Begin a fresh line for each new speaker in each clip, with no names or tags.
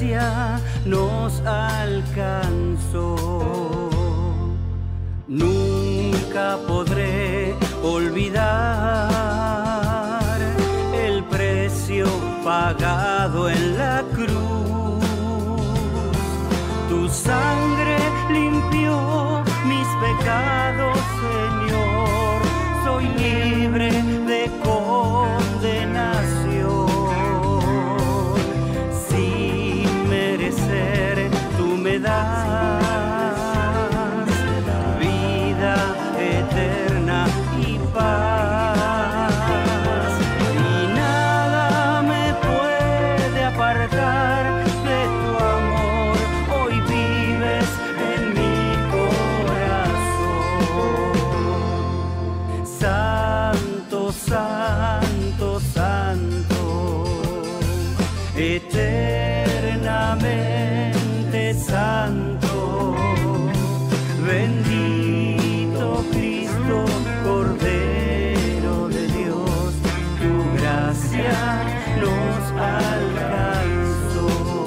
gracia nos alcanzó. Nunca podré olvidar el precio pagado en la cruz. Tu sangre limpió mis pecados, Señor. Soy libre de condenación. Sin merecer, tú me das vida eterna y paz. Y nada me puede apartar de tu amor. Hoy vives en mi corazón. Santo, santo, santo, eternamente santo, bendito Cristo, Cordero de Dios, tu gracia nos alcanzó.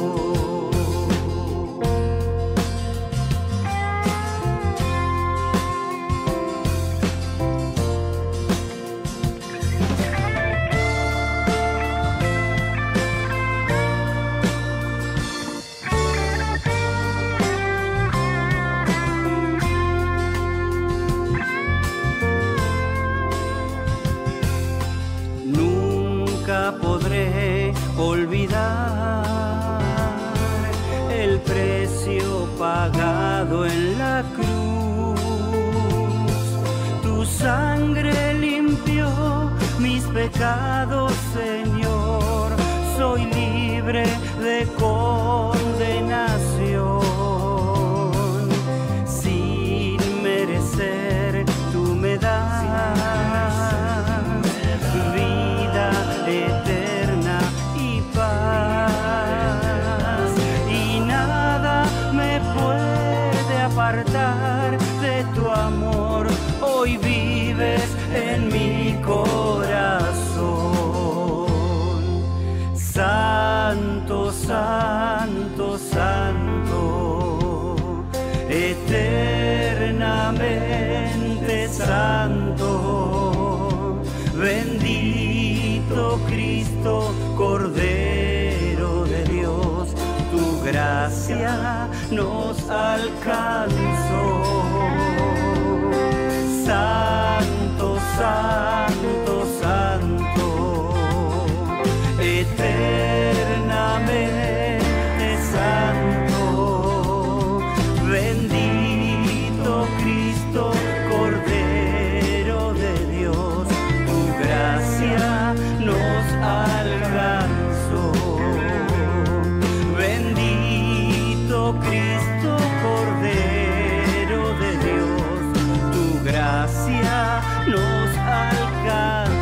Nunca podré olvidar el precio pagado en la cruz. Tu sangre limpió mis pecados, Señor. Soy libre de condenación. Sin merecer, tú me das vida eterna y paz. Y nada me puede apartar de tu amor. Hoy vives en mi corazón. Santo, santo, santo, eternamente santo, bendito Cristo, Cordero de Dios, tu gracia nos alcanzó. Santo, santo, santo, eternamente santo, bendito Cristo, Cordero de Dios, tu gracia nos alcanzó. Bendito Cristo, Cordero de Dios, tu gracia nos alcanzó.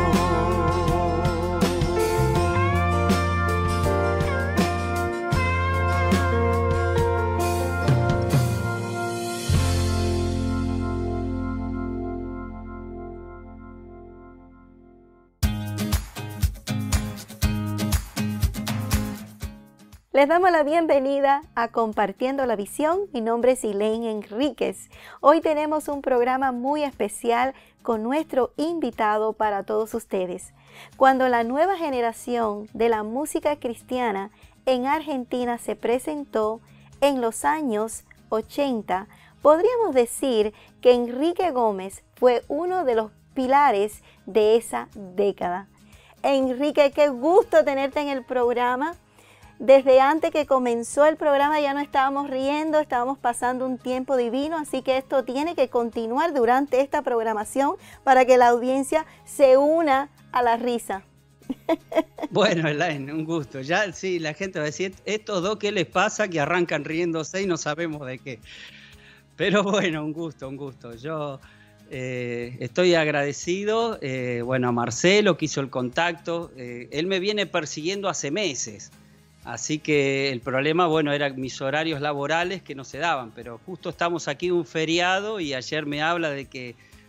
Les damos la bienvenida a Compartiendo la Visión. Mi nombre es Elaine Enríquez. Hoy tenemos un programa muy especial con nuestro invitado para todos ustedes. Cuando la nueva generación de la música cristiana en Argentina se presentó en los años 80, podríamos decir que Enrique Gómez fue uno de los pilares de esa década. Enrique, qué gusto tenerte en el programa. Desde antes que comenzó el programa ya nos estábamos riendo, estábamos pasando un tiempo divino, así que esto tiene que continuar durante esta programación para que la audiencia se una a la risa.
Bueno, Elaine, un gusto. Ya sí, la gente va a decir, estos dos, ¿qué les pasa? Que arrancan riéndose y no sabemos de qué. Pero bueno, un gusto, un gusto. Yo estoy agradecido, bueno, a Marcelo que hizo el contacto. Él me viene persiguiendo hace meses. Así que el problema, bueno, eran mis horarios laborales que no se daban, pero justo estamos aquí un feriado y ayer me habla de que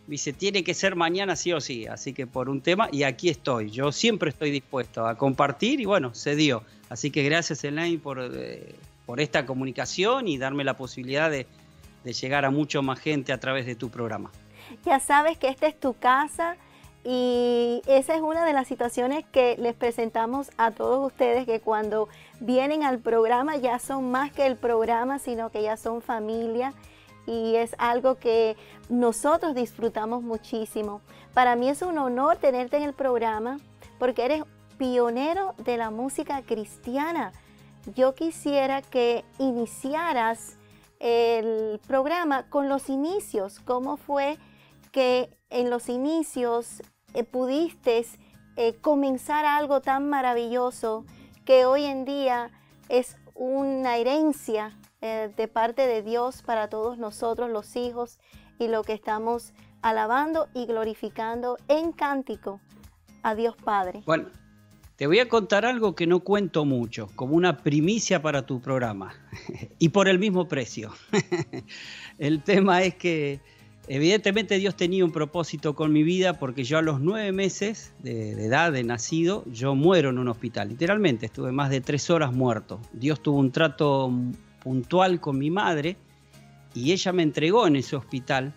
Me dice, tiene que ser mañana sí o sí, así que por un tema, y aquí estoy. Yo siempre estoy dispuesto a compartir y bueno, se dio. Así que gracias, Elaine, por esta comunicación y darme la posibilidad de llegar a mucho más gente a través de tu programa.
Ya sabes que esta es tu casa y esa es una de las situaciones que les presentamos a todos ustedes, que cuando vienen al programa ya son más que el programa, sino que ya son familia. Y es algo que nosotros disfrutamos muchísimo. Para mí es un honor tenerte en el programa porque eres pionero de la música cristiana. Yo quisiera que iniciaras el programa con los inicios. ¿Cómo fue que en los inicios pudiste comenzar algo tan maravilloso que hoy en día es una herencia de parte de Dios para todos nosotros los hijos, y lo que estamos alabando y glorificando en cántico a Dios Padre?
Bueno, te voy a contar algo que no cuento mucho, como una primicia para tu programa, y por el mismo precio. El tema es que evidentemente Dios tenía un propósito con mi vida, porque yo a los 9 meses de edad de nacido, yo muero en un hospital. Literalmente estuve más de 3 horas muerto. Dios tuvo un trato puntual con mi madre y ella me entregó en ese hospital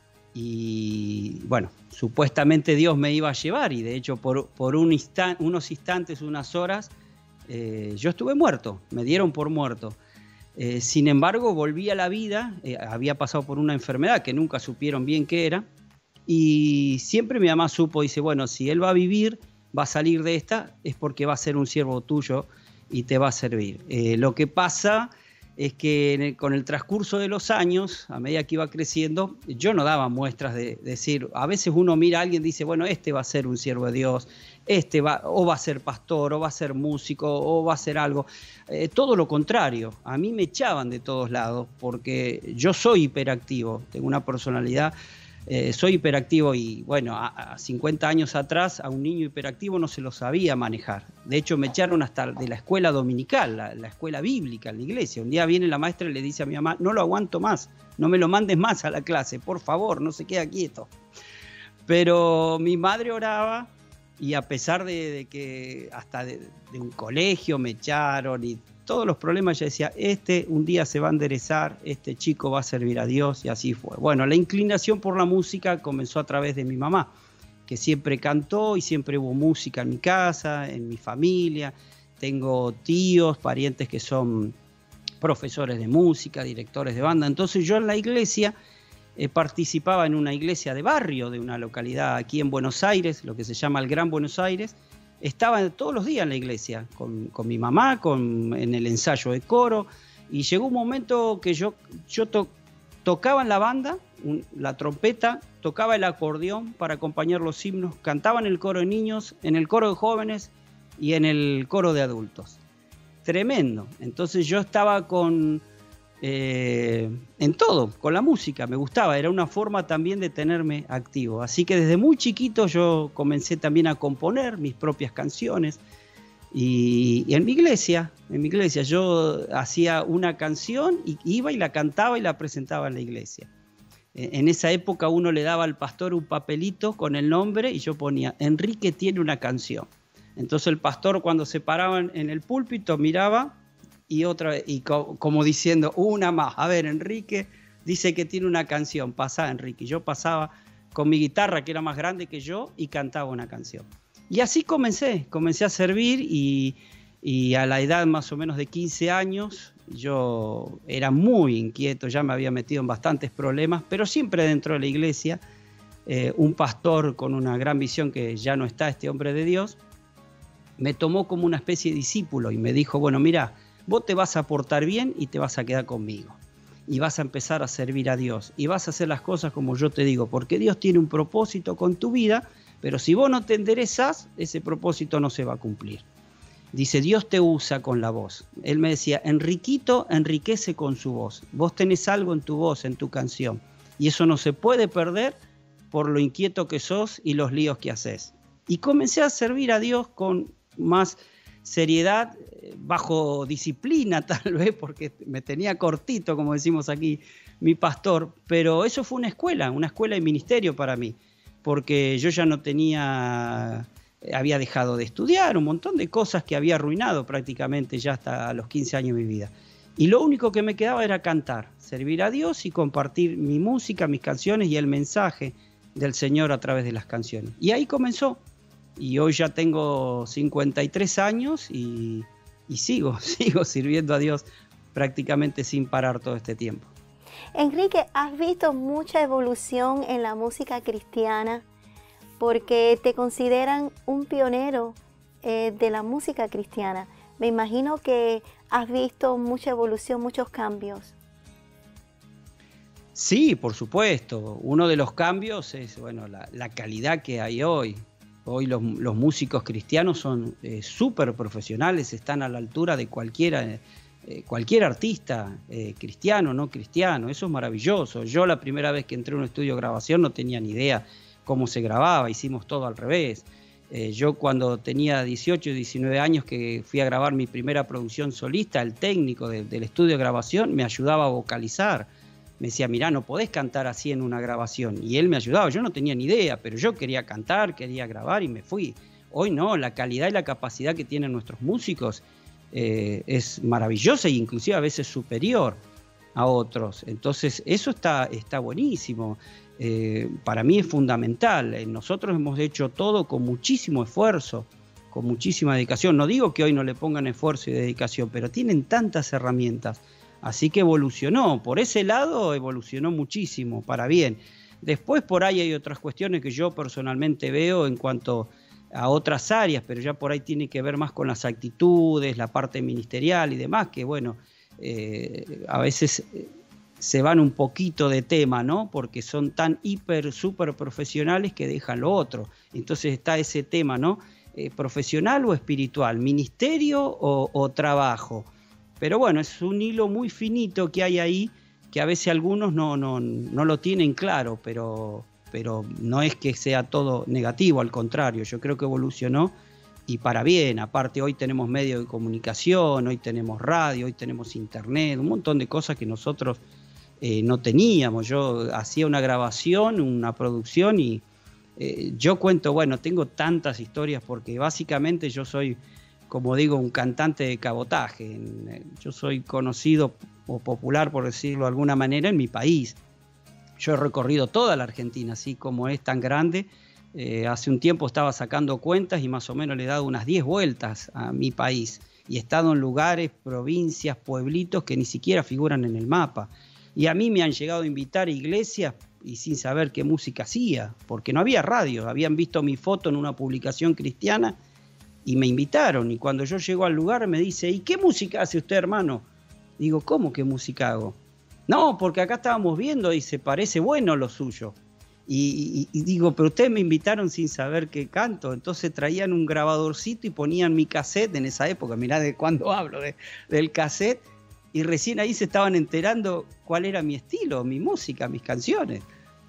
y bueno, supuestamente Dios me iba a llevar, y de hecho por unos instantes, unas horas, yo estuve muerto, me dieron por muerto. Sin embargo, volví a la vida, había pasado por una enfermedad que nunca supieron bien qué era, y siempre mi mamá supo, dice, bueno, si él va a vivir, va a salir de esta, es porque va a ser un siervo tuyo y te va a servir. Lo que pasa es que con el transcurso de los años, a medida que iba creciendo, yo no daba muestras de decir, a veces uno mira a alguien y dice, bueno, este va a ser un siervo de Dios, o va a ser pastor, o va a ser músico, o va a ser algo. Todo lo contrario, a mí me echaban de todos lados, porque yo soy hiperactivo, tengo una personalidad, soy hiperactivo, y bueno, a 50 años atrás a un niño hiperactivo no se lo sabía manejar. De hecho, me echaron hasta de la escuela dominical, la escuela bíblica en la iglesia. Un día viene la maestra y le dice a mi mamá, no lo aguanto más, no me lo mandes más a la clase, por favor, no se queda quieto. Pero mi madre oraba, y a pesar de que hasta de un colegio me echaron y todos los problemas, ella decía, un día se va a enderezar, este chico va a servir a Dios, y así fue. Bueno, la inclinación por la música comenzó a través de mi mamá, que siempre cantó y siempre hubo música en mi casa, en mi familia. Tengo tíos, parientes que son profesores de música, directores de banda. Entonces yo en la iglesia participaba en una iglesia de barrio, de una localidad aquí en Buenos Aires, lo que se llama el Gran Buenos Aires. Estaba todos los días en la iglesia, con mi mamá, en el ensayo de coro, y llegó un momento que yo tocaba en la banda, la trompeta, tocaba el acordeón para acompañar los himnos, cantaba en el coro de niños, en el coro de jóvenes y en el coro de adultos. Tremendo. Entonces yo estaba en todo, con la música, me gustaba, era una forma también de tenerme activo. Así que desde muy chiquito yo comencé también a componer mis propias canciones, y en mi iglesia yo hacía una canción y iba y la cantaba y la presentaba en la iglesia. En esa época uno le daba al pastor un papelito con el nombre y yo ponía, Enrique tiene una canción. Entonces el pastor, cuando se paraba en el púlpito, miraba y otra vez, y como diciendo, una más. A ver, Enrique dice que tiene una canción, pasá, Enrique. Y yo pasaba con mi guitarra, que era más grande que yo, y cantaba una canción. Y así comencé a servir, y a la edad más o menos de 15 años, yo era muy inquieto, ya me había metido en bastantes problemas, pero siempre dentro de la iglesia. Un pastor con una gran visión, que ya no está, este hombre de Dios, me tomó como una especie de discípulo y me dijo, bueno, mira, vos te vas a portar bien y te vas a quedar conmigo. Y vas a empezar a servir a Dios. Y vas a hacer las cosas como yo te digo. Porque Dios tiene un propósito con tu vida. Pero si vos no te enderezás, ese propósito no se va a cumplir. Dice, Dios te usa con la voz. Él me decía, Enriquito enriquece con su voz. Vos tenés algo en tu voz, en tu canción. Y eso no se puede perder por lo inquieto que sos y los líos que haces. Y comencé a servir a Dios con más seriedad. bajo disciplina tal vez, porque me tenía cortito, como decimos aquí, mi pastor, pero eso fue una escuela de ministerio para mí, porque yo ya no tenía, había dejado de estudiar, un montón de cosas que había arruinado prácticamente ya hasta los 15 años de mi vida. Y lo único que me quedaba era cantar, servir a Dios y compartir mi música, mis canciones y el mensaje del Señor a través de las canciones. Y ahí comenzó. Y hoy ya tengo 53 años y sigo sirviendo a Dios prácticamente sin parar todo este tiempo.
Enrique, ¿has visto mucha evolución en la música cristiana? Porque te consideran un pionero de la música cristiana. Me imagino que has visto mucha evolución, muchos cambios.
Sí, por supuesto. Uno de los cambios es la calidad que hay hoy. Hoy los músicos cristianos son súper profesionales, están a la altura de cualquier artista, cristiano, no cristiano. Eso es maravilloso. Yo la primera vez que entré a un estudio de grabación no tenía ni idea cómo se grababa, hicimos todo al revés. Yo cuando tenía 18 y 19 años que fui a grabar mi primera producción solista, el técnico del estudio de grabación me ayudaba a vocalizar. Me decía, mirá, no podés cantar así en una grabación. Y él me ayudaba, yo no tenía ni idea, pero yo quería cantar, quería grabar y me fui. Hoy no, la calidad y la capacidad que tienen nuestros músicos es maravillosa e inclusive a veces superior a otros. Entonces eso está buenísimo. Para mí es fundamental. Nosotros hemos hecho todo con muchísimo esfuerzo, con muchísima dedicación. No digo que hoy no le pongan esfuerzo y dedicación, pero tienen tantas herramientas. Así que evolucionó. Por ese lado evolucionó muchísimo, para bien. Después por ahí hay otras cuestiones que yo personalmente veo en cuanto a otras áreas, pero ya por ahí tiene que ver más con las actitudes, la parte ministerial y demás, que a veces se van un poquito de tema, ¿no? Porque son tan súper profesionales que dejan lo otro. Entonces está ese tema, ¿no? ¿Profesional o espiritual? ¿Ministerio o trabajo? Pero bueno, es un hilo muy finito que hay ahí, que a veces algunos no lo tienen claro, pero no es que sea todo negativo, al contrario, yo creo que evolucionó y para bien. Aparte hoy tenemos medios de comunicación, hoy tenemos radio, hoy tenemos internet, un montón de cosas que nosotros no teníamos. Yo hacía una grabación, una producción y yo cuento, tengo tantas historias porque básicamente yo soy, como digo, un cantante de cabotaje. Yo soy conocido o popular, por decirlo de alguna manera, en mi país. Yo he recorrido toda la Argentina, así como es tan grande. Hace un tiempo estaba sacando cuentas y más o menos le he dado unas 10 vueltas a mi país. Y he estado en lugares, provincias, pueblitos que ni siquiera figuran en el mapa. Y a mí me han llegado a invitar a iglesias y sin saber qué música hacía, porque no había radio. Habían visto mi foto en una publicación cristiana y me invitaron. Y cuando yo llego al lugar me dice, ¿y qué música hace usted, hermano? Digo, ¿cómo qué música hago? No, porque acá estábamos viendo y se parece bueno lo suyo. Y digo, pero ustedes me invitaron sin saber qué canto. Entonces traían un grabadorcito y ponían mi cassette en esa época. Mirá de cuándo hablo, del cassette. Y recién ahí se estaban enterando cuál era mi estilo, mi música, mis canciones.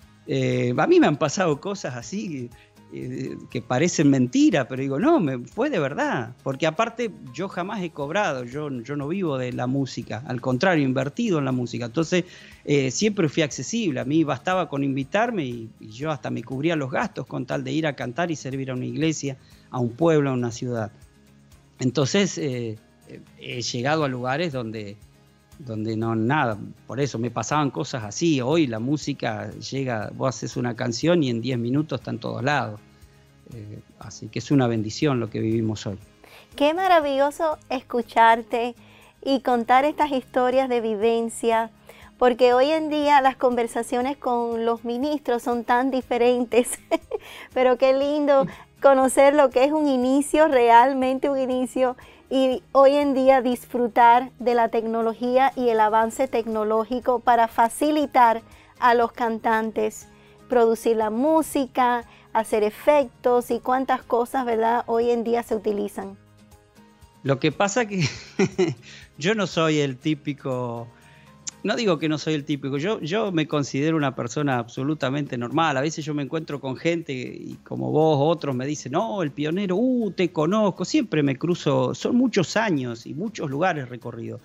A mí me han pasado cosas así que parecen mentira, pero digo, no, fue de verdad. Porque aparte yo jamás he cobrado, yo no vivo de la música, al contrario, he invertido en la música. Entonces siempre fui accesible, a mí bastaba con invitarme y yo hasta me cubría los gastos con tal de ir a cantar y servir a una iglesia, a un pueblo, a una ciudad. Entonces he llegado a lugares donde no, nada, por eso me pasaban cosas así. Hoy la música llega, vos haces una canción y en 10 minutos está en todos lados. Así que es una bendición lo que vivimos hoy.
Qué maravilloso escucharte y contar estas historias de vivencia, porque hoy en día las conversaciones con los ministros son tan diferentes, pero qué lindo conocer lo que es un inicio, realmente un inicio, y hoy en día disfrutar de la tecnología y el avance tecnológico para facilitar a los cantantes producir la música, hacer efectos y cuántas cosas, ¿verdad?, hoy en día se utilizan.
Lo que pasa que yo no soy el típico no digo que no soy el típico, yo me considero una persona absolutamente normal. A veces yo me encuentro con gente y como vos, otros me dicen, no, el pionero, te conozco, siempre me cruzo, son muchos años y muchos lugares recorridos.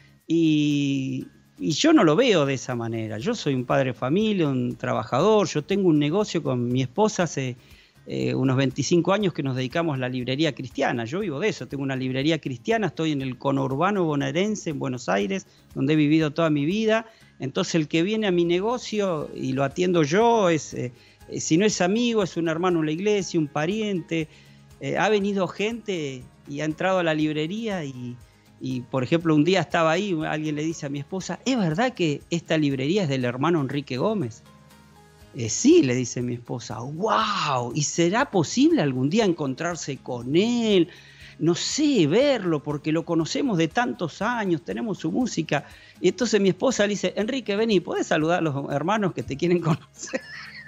Y yo no lo veo de esa manera. Yo soy un padre de familia, un trabajador, yo tengo un negocio con mi esposa hace unos 25 años que nos dedicamos a la librería cristiana. Yo vivo de eso, tengo una librería cristiana, estoy en el conurbano bonaerense, en Buenos Aires, donde he vivido toda mi vida. Entonces el que viene a mi negocio y lo atiendo yo, si no es amigo, es un hermano en la iglesia, un pariente. Ha venido gente y ha entrado a la librería y, por ejemplo, un día estaba ahí, alguien le dice a mi esposa, ¿es verdad que esta librería es del hermano Enrique Gómez? Sí, le dice mi esposa, wow, ¿y será posible algún día encontrarse con él? No sé, verlo, porque lo conocemos de tantos años, tenemos su música. Y entonces mi esposa le dice, Enrique, vení, ¿podés saludar a los hermanos que te quieren conocer?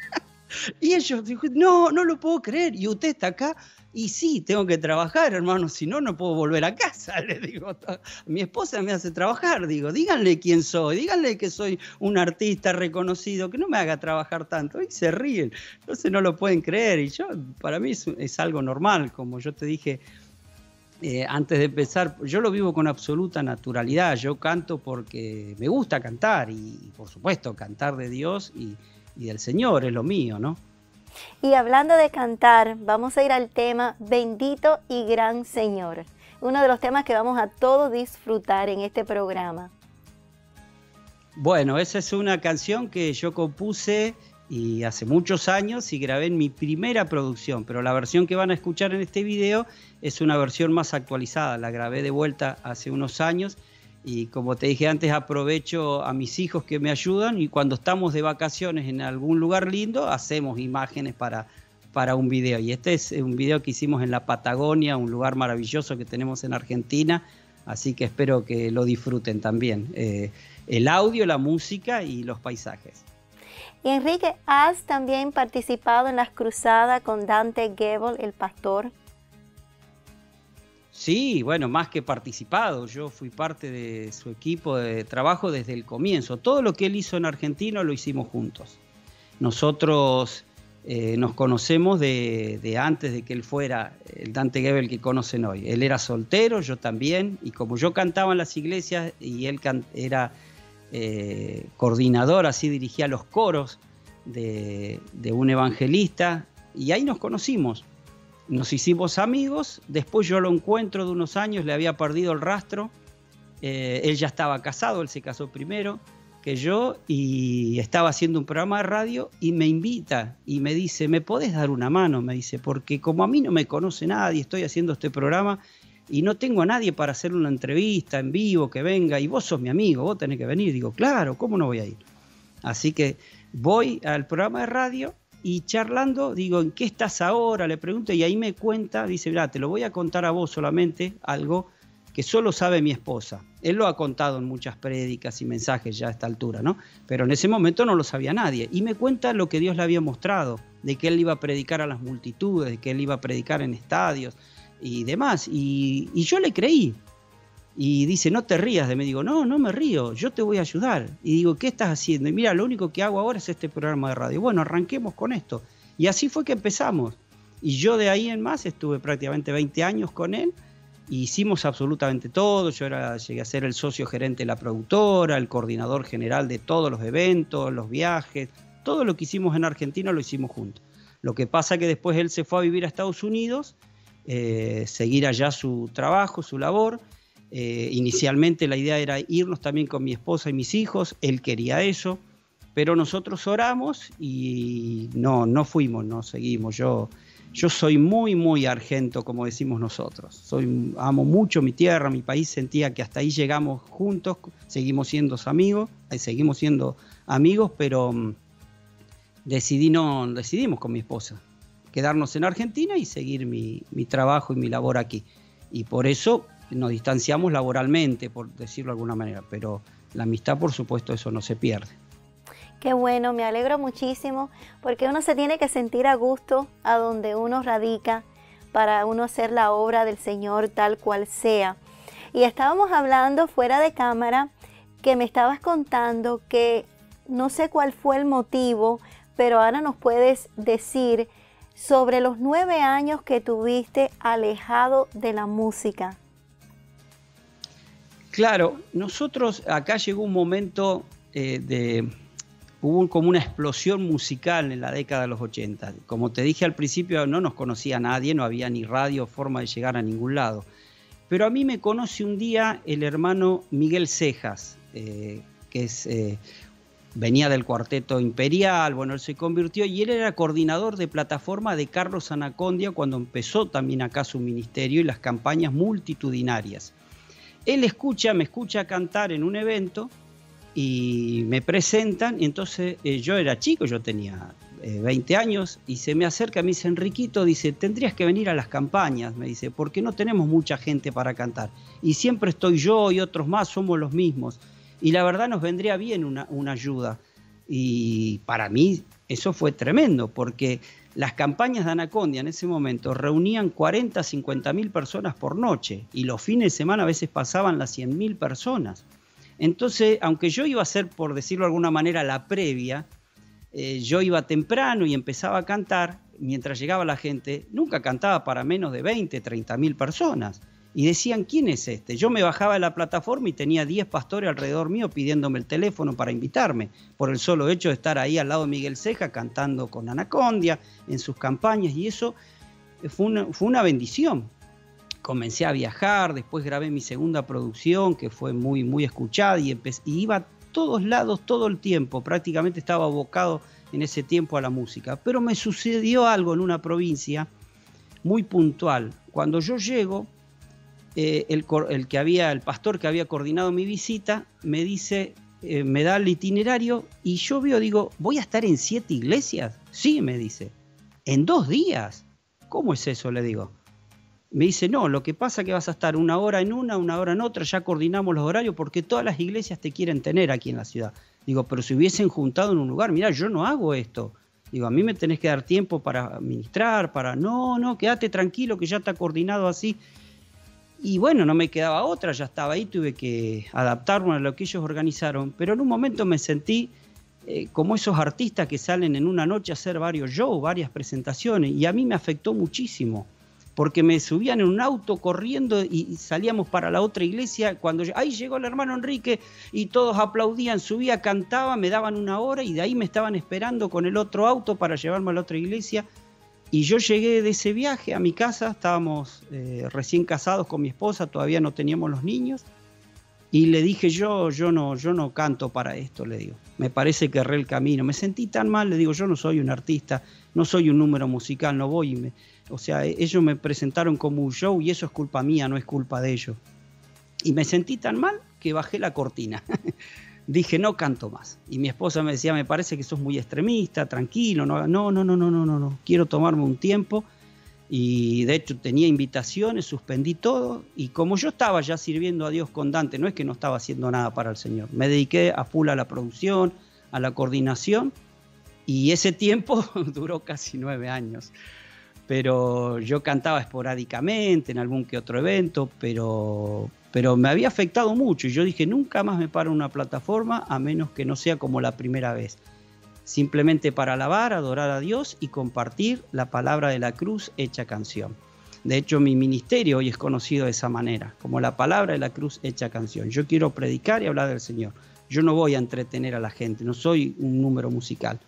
Y ellos dijeron, no lo puedo creer, ¿y usted está acá? Y sí, tengo que trabajar, hermano, si no, no puedo volver a casa, le digo. Mi esposa me hace trabajar, digo, díganle quién soy, díganle que soy un artista reconocido, que no me haga trabajar tanto. Y se ríen, entonces no lo pueden creer. Y para mí es algo normal, como yo te dije antes de empezar, yo lo vivo con absoluta naturalidad. Yo canto porque me gusta cantar y por supuesto, cantar de Dios y del Señor es lo mío, ¿no?
Y hablando de cantar, vamos a ir al tema Bendito y Gran Señor, uno de los temas que vamos a todos disfrutar en este programa.
Bueno, esa es una canción que yo compuse y hace muchos años y grabé en mi primera producción, pero la versión que van a escuchar en este video es una versión más actualizada, la grabé de vuelta hace unos años. Y como te dije antes, aprovecho a mis hijos que me ayudan y cuando estamos de vacaciones en algún lugar lindo, hacemos imágenes para un video. Y este es un video que hicimos en la Patagonia, un lugar maravilloso que tenemos en Argentina, así que espero que lo disfruten también. El audio, la música y los paisajes.
Y Enrique, ¿has también participado en las cruzadas con Dante Gebel, el pastor?
Sí, bueno, más que participado, yo fui parte de su equipo de trabajo desde el comienzo. Todo lo que él hizo en Argentina lo hicimos juntos. Nosotros nos conocemos de antes de que él fuera el Dante Gebel que conocen hoy. Él era soltero, yo también, y como yo cantaba en las iglesias y él era coordinador, así dirigía los coros de un evangelista, y ahí nos conocimos. Nos hicimos amigos, después yo lo encuentro de unos años, le había perdido el rastro, él ya estaba casado, él se casó primero que yo y estaba haciendo un programa de radio y me invita y me dice, ¿me podés dar una mano? Me dice, porque como a mí no me conoce nadie, estoy haciendo este programa y no tengo a nadie para hacer una entrevista en vivo que venga y vos sos mi amigo, vos tenés que venir. Digo, claro, ¿cómo no voy a ir? Así que voy al programa de radio. Y charlando, digo, ¿en qué estás ahora? Le pregunto y ahí me cuenta, dice, mirá, te lo voy a contar a vos solamente, algo que solo sabe mi esposa. Él lo ha contado en muchas prédicas y mensajes ya a esta altura, ¿no? Pero en ese momento no lo sabía nadie. Y me cuenta lo que Dios le había mostrado, de que él iba a predicar a las multitudes, de que él iba a predicar en estadios y demás. Y yo le creí. Y dice, no te rías de mí. Digo, no me río, yo te voy a ayudar. Y digo, ¿qué estás haciendo? Y mira, lo único que hago ahora es este programa de radio. Bueno, arranquemos con esto. Y así fue que empezamos. Y yo de ahí en más estuve prácticamente 20 años con él. Y hicimos absolutamente todo. Yo llegué a ser el socio gerente de la productora, el coordinador general de todos los eventos, los viajes. Todo lo que hicimos en Argentina lo hicimos juntos. Lo que pasa es que después él se fue a vivir a Estados Unidos, seguir allá su trabajo, su labor. Inicialmente la idea era irnos también con mi esposa y mis hijos, él quería eso, pero nosotros oramos y no fuimos, no seguimos. Yo soy muy argento, como decimos nosotros. Amo mucho mi tierra, mi país, sentía que hasta ahí llegamos juntos, seguimos siendo amigos, pero decidimos con mi esposa quedarnos en Argentina y seguir mi trabajo y mi labor aquí. Y por eso nos distanciamos laboralmente, por decirlo de alguna manera, pero la amistad, por supuesto, eso no se pierde.
Qué bueno, me alegro muchísimo, porque uno se tiene que sentir a gusto a donde uno radica para uno hacer la obra del Señor tal cual sea. Y estábamos hablando fuera de cámara que me estabas contando que no sé cuál fue el motivo, pero ahora nos puedes decir sobre los 9 años que tuviste alejado de la música.
Claro, nosotros acá llegó un momento hubo como una explosión musical en la década de los 80. Como te dije al principio, no nos conocía nadie, no había ni radio, forma de llegar a ningún lado. Pero a mí me conoce un día el hermano Miguel Cejas, que venía del Cuarteto Imperial, bueno, él se convirtió y él era coordinador de plataforma de Carlos Anacondia cuando empezó también acá su ministerio y las campañas multitudinarias. Él me escucha cantar en un evento y me presentan, y entonces yo era chico, yo tenía 20 años, y se me acerca, me dice, Enriquito, dice, tendrías que venir a las campañas, me dice, porque no tenemos mucha gente para cantar, y siempre estoy yo y otros más, somos los mismos, y la verdad nos vendría bien una ayuda, y para mí eso fue tremendo, porque las campañas de Anacondia en ese momento reunían 40, 50 mil personas por noche, y los fines de semana a veces pasaban las 100.000 personas. Entonces, aunque yo iba a ser, por decirlo de alguna manera, la previa, yo iba temprano y empezaba a cantar, mientras llegaba la gente, nunca cantaba para menos de 20, 30 mil personas. Y decían, ¿quién es este? Yo me bajaba de la plataforma y tenía 10 pastores alrededor mío pidiéndome el teléfono para invitarme, por el solo hecho de estar ahí al lado de Miguel Ceja cantando con Anacondia en sus campañas, y eso fue una bendición. Comencé a viajar, después grabé mi segunda producción que fue muy, muy escuchada y iba a todos lados todo el tiempo, prácticamente estaba abocado en ese tiempo a la música. Pero me sucedió algo en una provincia muy puntual. Cuando yo llego, el pastor que había coordinado mi visita me dice, me da el itinerario y yo digo, ¿voy a estar en 7 iglesias? Sí, me dice, ¿en 2 días? ¿Cómo es eso? Le digo. Me dice, no, lo que pasa es que vas a estar 1 hora en una hora en otra, ya coordinamos los horarios porque todas las iglesias te quieren tener aquí en la ciudad. Digo, pero si hubiesen juntado en un lugar, mirá, yo no hago esto. Digo, a mí me tenés que dar tiempo para ministrar, no, quédate tranquilo que ya está coordinado así. Y bueno, no me quedaba otra, ya estaba ahí, tuve que adaptarme a lo que ellos organizaron. Pero en un momento me sentí como esos artistas que salen en una noche a hacer varios shows, varias presentaciones, y a mí me afectó muchísimo. Porque me subían en un auto corriendo y salíamos para la otra iglesia. Ahí llegó el hermano Enrique y todos aplaudían, subía, cantaba, me daban 1 hora y de ahí me estaban esperando con el otro auto para llevarme a la otra iglesia. Y yo llegué de ese viaje a mi casa, estábamos recién casados con mi esposa, todavía no teníamos los niños. Y le dije, yo no canto para esto, le digo. Me parece que erré el camino. Me sentí tan mal, le digo, yo no soy un artista, no soy un número musical, no voy o sea, ellos me presentaron como un show y eso es culpa mía, no es culpa de ellos. Y me sentí tan mal que bajé la cortina. Dije, no canto más. Y mi esposa me decía, me parece que sos muy extremista, tranquilo. No, quiero tomarme un tiempo. Y de hecho tenía invitaciones, suspendí todo. Y como yo estaba ya sirviendo a Dios con Dante, no es que no estaba haciendo nada para el Señor. Me dediqué a full a la producción, a la coordinación. Y ese tiempo duró casi 9 años. Pero yo cantaba esporádicamente en algún que otro evento, pero me había afectado mucho y yo dije, nunca más me paro en una plataforma a menos que no sea como la primera vez. Simplemente para alabar, adorar a Dios y compartir la palabra de la cruz hecha canción. De hecho, mi ministerio hoy es conocido de esa manera, como la palabra de la cruz hecha canción. Yo quiero predicar y hablar del Señor. Yo no voy a entretener a la gente, no soy un número musical.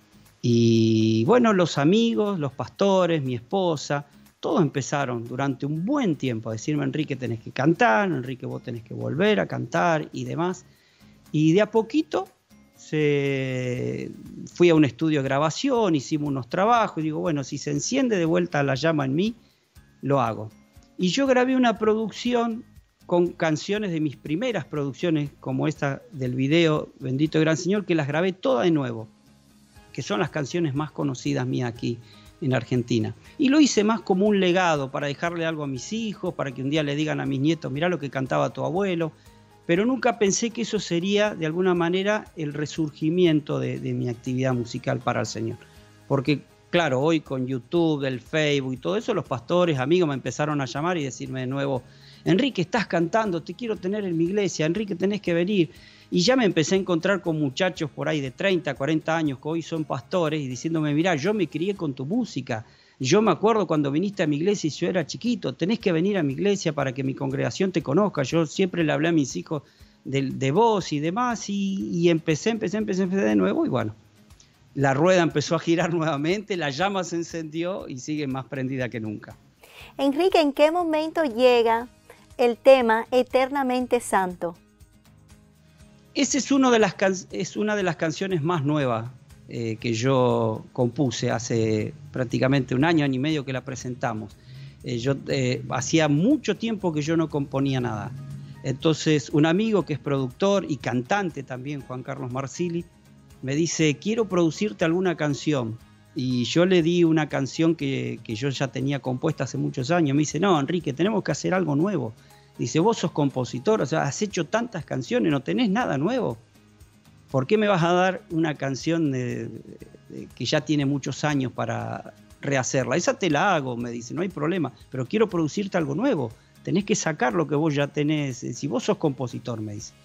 Y bueno, los amigos, los pastores, mi esposa, todos empezaron durante un buen tiempo a decirme, Enrique, tenés que cantar, Enrique, vos tenés que volver a cantar y demás. Y de a poquito fui a un estudio de grabación, hicimos unos trabajos y digo, bueno, si se enciende de vuelta la llama en mí, lo hago. Y yo grabé una producción con canciones de mis primeras producciones, como esta del video Bendito Gran Señor, que las grabé todas de nuevo, que son las canciones más conocidas mías aquí en Argentina. Y lo hice más como un legado, para dejarle algo a mis hijos, para que un día le digan a mis nietos, mirá lo que cantaba tu abuelo. Pero nunca pensé que eso sería, de alguna manera, el resurgimiento de mi actividad musical para el Señor. Porque, claro, hoy con YouTube, el Facebook y todo eso, los pastores, amigos, me empezaron a llamar y decirme de nuevo, Enrique, estás cantando, te quiero tener en mi iglesia, Enrique, tenés que venir. Y ya me empecé a encontrar con muchachos por ahí de 30, 40 años que hoy son pastores y diciéndome, mirá, yo me crié con tu música. Yo me acuerdo cuando viniste a mi iglesia y yo era chiquito, tenés que venir a mi iglesia para que mi congregación te conozca. Yo siempre le hablé a mis hijos de vos y demás y empecé de nuevo y bueno, la rueda empezó a girar nuevamente, la llama se encendió y sigue más prendida que nunca.
Enrique, ¿en qué momento llega el tema Eternamente Santo?
Esa es una de las canciones más nuevas que yo compuse hace prácticamente un año y medio que la presentamos. Hacía mucho tiempo que yo no componía nada. Entonces un amigo que es productor y cantante también, Juan Carlos Marsili, me dice, quiero producirte alguna canción. Y yo le di una canción que yo ya tenía compuesta hace muchos años. Me dice, no, Enrique, tenemos que hacer algo nuevo. Dice, vos sos compositor, o sea, has hecho tantas canciones, no tenés nada nuevo. ¿Por qué me vas a dar una canción que ya tiene muchos años para rehacerla? Esa te la hago, me dice, no hay problema, pero quiero producirte algo nuevo. Tenés que sacar lo que vos ya tenés, si vos sos compositor, me dice.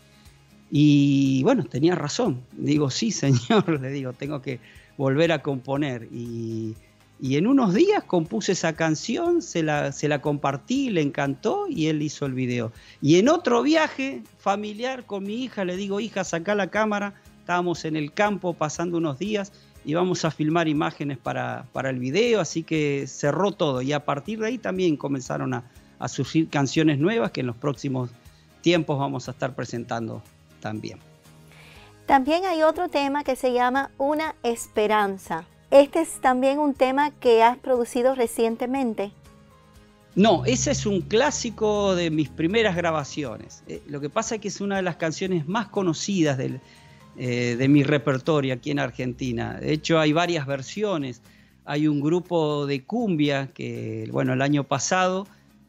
Y bueno, tenía razón. Digo, sí, señor, le digo, tengo que volver a componer. Y en unos días compuse esa canción, se la compartí, le encantó y él hizo el video. Y en otro viaje familiar con mi hija, le digo, hija, sacá la cámara. Estábamos en el campo pasando unos días y vamos a filmar imágenes para el video, así que cerró todo. Y a partir de ahí también comenzaron a surgir canciones nuevas que en los próximos tiempos vamos a estar presentando también.
También hay otro tema que se llama Una Esperanza. Este es también un tema que has producido recientemente.
No, ese es un clásico de mis primeras grabaciones. Lo que pasa es que es una de las canciones más conocidas de mi repertorio aquí en Argentina. De hecho, hay varias versiones. Hay un grupo de cumbia que, bueno, el año pasado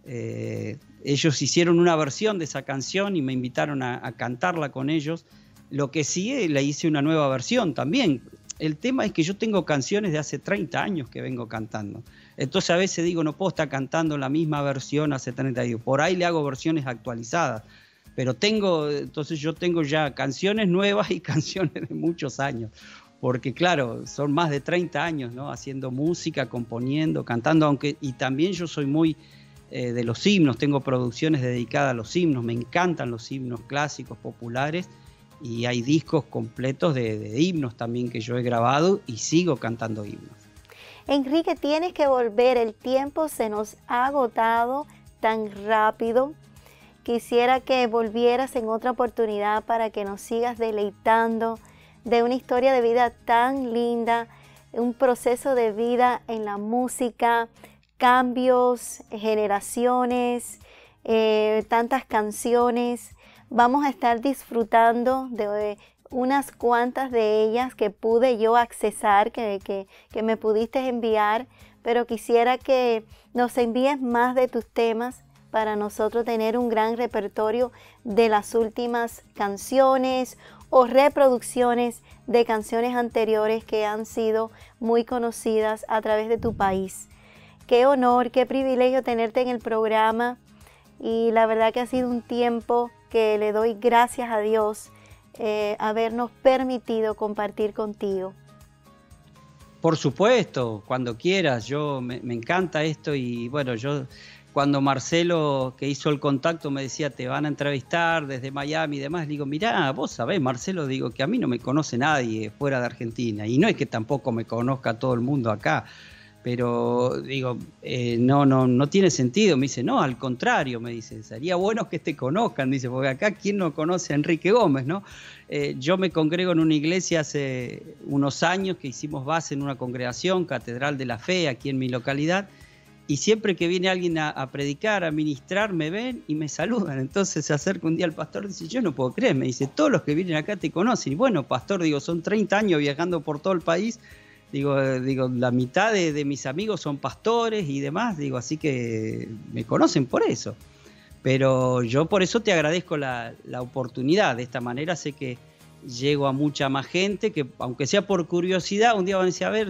ellos hicieron una versión de esa canción y me invitaron a cantarla con ellos. Lo que sí, le hice una nueva versión también. El tema es que yo tengo canciones de hace 30 años que vengo cantando. Entonces a veces digo, no puedo estar cantando la misma versión hace 30 años. Por ahí le hago versiones actualizadas. Pero entonces yo tengo ya canciones nuevas y canciones de muchos años. Porque claro, son más de 30 años, ¿no? Haciendo música, componiendo, cantando. Y también yo soy muy de los himnos. Tengo producciones dedicadas a los himnos. Me encantan los himnos clásicos, populares. Y hay discos completos de himnos también que yo he grabado y sigo cantando himnos.
Enrique, tienes que volver, el tiempo se nos ha agotado tan rápido. Quisiera que volvieras en otra oportunidad para que nos sigas deleitando de una historia de vida tan linda, un proceso de vida en la música, cambios, generaciones, tantas canciones. Vamos a estar disfrutando de unas cuantas de ellas que pude yo accesar, que me pudiste enviar, pero quisiera que nos envíes más de tus temas para nosotros tener un gran repertorio de las últimas canciones o reproducciones de canciones anteriores que han sido muy conocidas a través de tu país. Qué honor, qué privilegio tenerte en el programa y la verdad que ha sido un tiempo que le doy gracias a Dios habernos permitido compartir contigo.
Por supuesto, cuando quieras, me encanta esto y bueno, yo cuando Marcelo que hizo el contacto me decía te van a entrevistar desde Miami y demás, digo, mirá, vos sabés, Marcelo, digo que a mí no me conoce nadie fuera de Argentina y no es que tampoco me conozca todo el mundo acá. Pero digo, no tiene sentido. Me dice, no, al contrario, me dice, sería bueno que te conozcan, dice, porque acá ¿quién no conoce a Enrique Gómez, no? Yo me congrego en una iglesia hace unos años que hicimos base en una congregación, Catedral de la Fe, aquí en mi localidad, y siempre que viene alguien a predicar, a ministrar, me ven y me saludan. Entonces se acerca un día el pastor y dice, yo no puedo creer, me dice, todos los que vienen acá te conocen. Y bueno, pastor, digo, son 30 años viajando por todo el país. Digo, la mitad de mis amigos son pastores y demás, digo, así que me conocen por eso. Pero yo por eso te agradezco la oportunidad. De esta manera sé que llego a mucha más gente que, aunque sea por curiosidad, un día van a decir, a ver,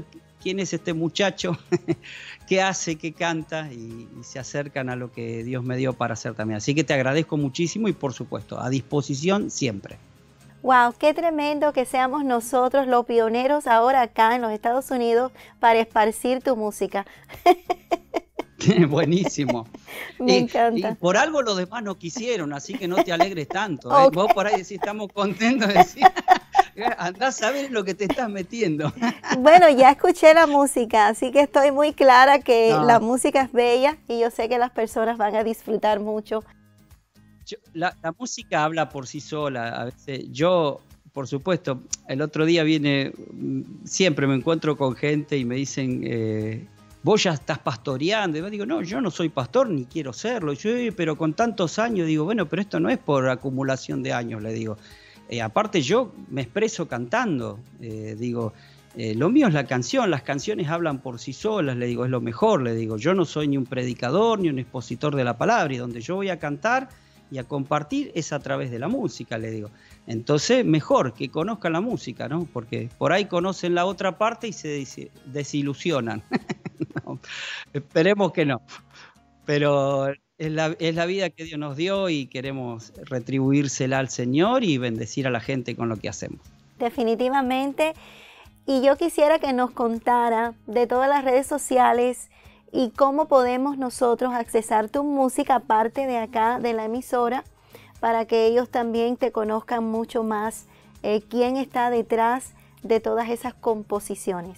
quién es este muchacho, qué hace, qué canta, y se acercan a lo que Dios me dio para hacer también. Así que te agradezco muchísimo y por supuesto, a disposición siempre.
Wow, qué tremendo que seamos nosotros los pioneros ahora acá en los Estados Unidos para esparcir tu música.
Buenísimo.
Me encanta.
Y por algo los demás no quisieron, así que no te alegres tanto. Okay. Vos por ahí decís, estamos contentos de decir, andás a ver lo que te estás metiendo.
Bueno, ya escuché la música, así que estoy muy clara que la música es bella y yo sé que las personas van a disfrutar mucho.
La música habla por sí sola. A veces yo, por supuesto, el otro día siempre me encuentro con gente y me dicen, vos ya estás pastoreando. Y yo digo, no, yo no soy pastor ni quiero serlo. Yo, pero con tantos años, digo, bueno, pero esto no es por acumulación de años, le digo. Aparte yo me expreso cantando, lo mío es la canción, las canciones hablan por sí solas, le digo, es lo mejor, le digo. Yo no soy ni un predicador ni un expositor de la palabra, y donde yo voy a cantar y a compartir es a través de la música, le digo. Entonces, mejor que conozcan la música, ¿no? Porque por ahí conocen la otra parte y se desilusionan. No, esperemos que no. Pero es la vida que Dios nos dio y queremos retribuírsela al Señor y bendecir a la gente con lo que hacemos.
Definitivamente. Y yo quisiera que nos contara de todas las redes sociales y cómo podemos nosotros accesar tu música aparte de acá, de la emisora, para que ellos también te conozcan mucho más quién está detrás de todas esas composiciones.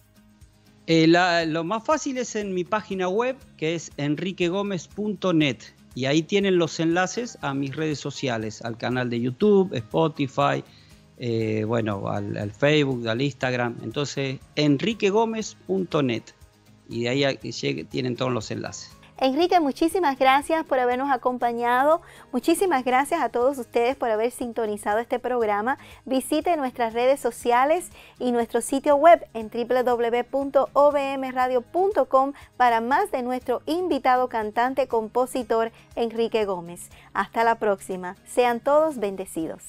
Lo más fácil es en mi página web, que es enriquegomez.net, y ahí tienen los enlaces a mis redes sociales, al canal de YouTube, Spotify, al Facebook, al Instagram. Entonces, enriquegomez.net. Y de ahí tienen todos los enlaces.
Enrique, muchísimas gracias por habernos acompañado. Muchísimas gracias a todos ustedes por haber sintonizado este programa. Visite nuestras redes sociales y nuestro sitio web en www.obmradio.com para más de nuestro invitado cantante, compositor Enrique Gómez. Hasta la próxima. Sean todos bendecidos.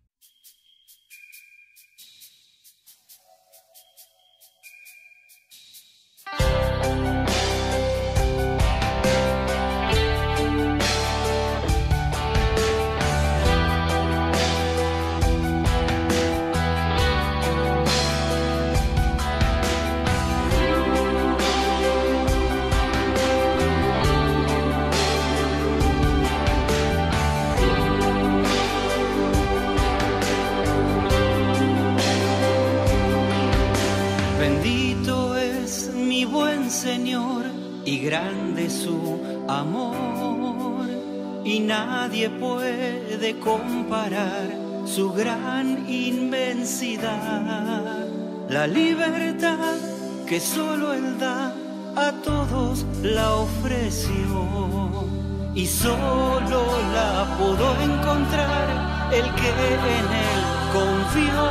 Señor, y grande su amor, y nadie puede comparar su gran inmensidad. La libertad que solo Él da a todos la ofreció, y solo la pudo encontrar el que en Él confió.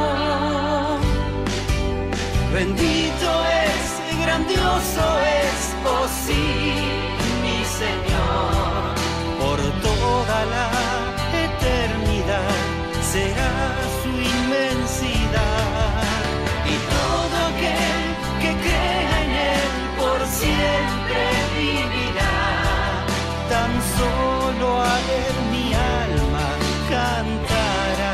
Bendito es, grandioso es, oh sí, mi Señor, por toda la eternidad será su inmensidad, y todo aquel que crea en Él por siempre vivirá. Tan solo a Él mi alma cantará.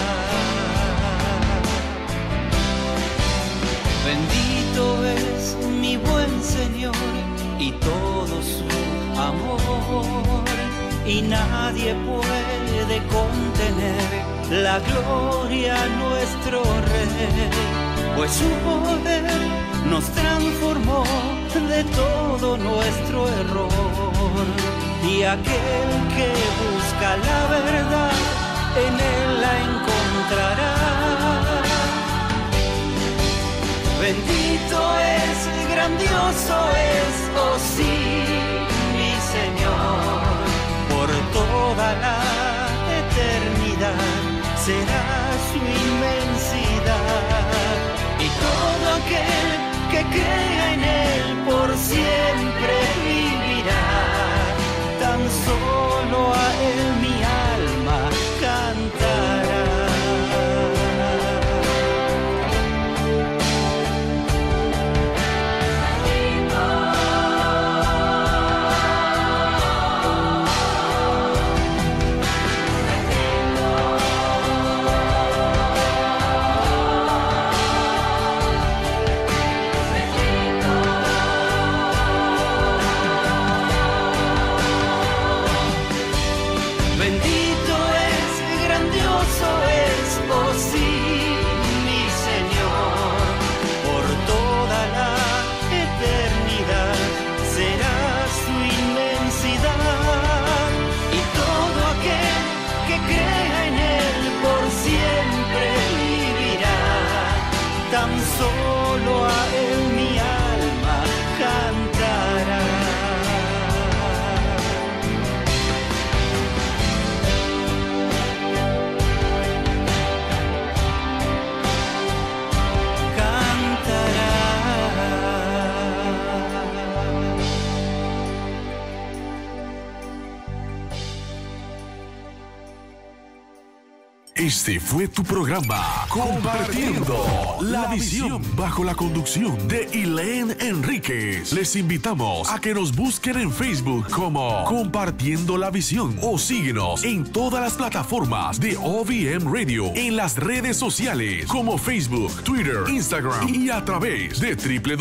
Bendito es mi buen Señor y todo su amor, y nadie puede contener la gloria a nuestro Rey, pues su poder nos transformó de todo nuestro error, y aquel que busca la verdad en Él la encontrará. Bendito es, grandioso es, oh sí, mi Señor, por toda la eternidad será su inmensidad, y todo aquel que crea en Él por siempre vivirá. Tan solo a Él mi alma cantará.
gozo es posible, mi Señor, por toda la eternidad será su inmensidad, y todo aquel que crea en Él por siempre vivirá. Tan solo a Él mi alma cantará.
Este fue tu programa Compartiendo la Visión, bajo la conducción de Elaine Enríquez. Les invitamos a que nos busquen en Facebook como Compartiendo la Visión o síguenos en todas las plataformas de OVM Radio, en las redes sociales como Facebook, Twitter, Instagram y a través de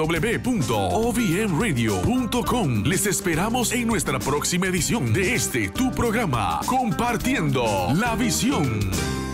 www.ovmradio.com. Les esperamos en nuestra próxima edición de tu programa Compartiendo la Visión.